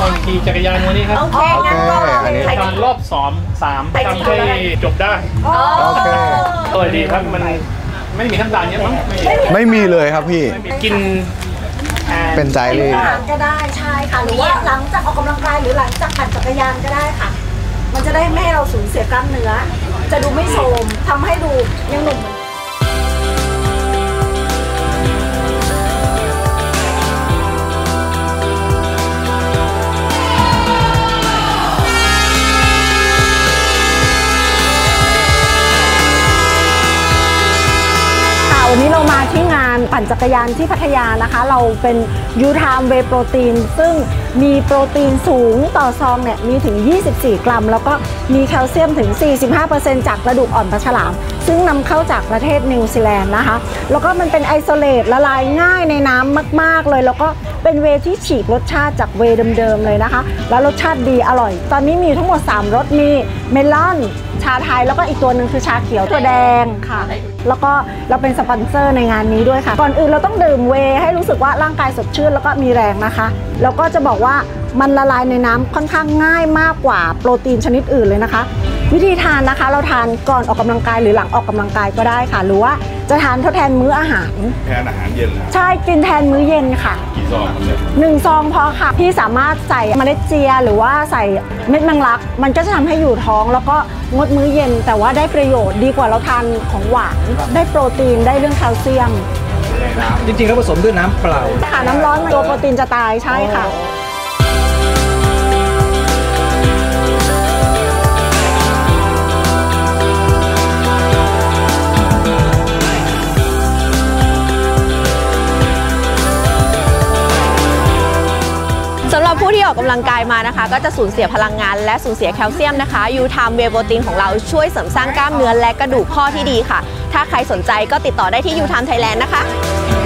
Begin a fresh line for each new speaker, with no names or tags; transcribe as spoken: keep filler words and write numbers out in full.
ตอนขี่จักรยานวันนี้ครับ
โอเคงั้นก็
ทำรอบสองสามทำให้จบได้
โอเค
อร่อยดีครับมันไม่มีน้ำตาลเยอะมั้ง
ไม่มีเลยครับพี่
กิน
เป็นใจเลย
ก็ได้ใช่ค่ะหรือว่าหลังจากออกกำลังกายหรือหลังจากปั่นจักรยานก็ได้ค่ะมันจะได้ไม่ให้เราสูญเสียกล้ามเนื้อจะดูไม่โทรมทำให้ดูยังหนุ่มวันนี้เรามาที่งานปั่นจักรยานที่พัทยานะคะเราเป็นยูไทม์เวย์โปรตีนซึ่งมีโปรตีนสูงต่อซองเนี่ยมีถึงยี่สิบสี่กรัมแล้วก็มีแคลเซียมถึง สี่สิบห้าเปอร์เซ็นต์ จากกระดูกอ่อนปลาฉลามซึ่งนำเข้าจากประเทศนิวซีแลนด์นะคะแล้วก็มันเป็นไอโซเลตละลายง่ายในน้ำมากๆเลยแล้วก็เป็นเวย์ที่ฉีกรสชาติจากเวย์เดิมๆเลยนะคะแล้วรสชาติดีอร่อยตอนนี้มีทั้งหมดสามรสมีเมลอนชาไทยแล้วก็อีกตัวหนึ่งคือชาเขียวถั่วแดงค่ะแล้วก็เราเป็นสปอนเซอร์ในงานนี้ด้วยค่ะก่อนอื่นเราต้องดื่มเวย์ให้รู้สึกว่าร่างกายสดชื่นแล้วก็มีแรงนะคะแล้วก็จะบอกว่ามันละลายในน้ำค่อนข้างง่ายมากกว่าโปรตีนชนิดอื่นเลยนะคะวิธีทานนะคะเราทานก่อนออกกำลังกายหรือหลังออกกำลังกายก็ได้ค่ะหรือว่าจะทานทดแทนมื้ออาหาร
แทนอาหารเย็น
ใช่กินแทนมื้อเย็นค่ะ
กี่ซองเลย
หนึ่งซองพอค่ะพี่สามารถใส่เมล็ดเจียหรือว่าใส่เม็ดแมงลักมันก็จะทำให้อยู่ท้องแล้วก็งดมื้อเย็นแต่ว่าได้ประโยชน์ดีกว่าเราทานของหวานได้โปรตีนได้เรื่องแคลเซียม
จริงๆแล้วผสมด้วยน้ำเปล่า
ค่ะน้ำร้อนตัวโปรตีนจะตายใช่ค่ะ
สำหรับผู้ที่ออกกำลังกายมานะคะก็จะสูญเสียพลังงานและสูญเสียแคลเซียมนะคะยูไทม์เวย์โปรตีนของเราช่วยเสริมสร้างกล้ามเนื้อและกระดูกข้อที่ดีค่ะถ้าใครสนใจก็ติดต่อได้ที่ยูไทม์ไทยแลนด์นะคะ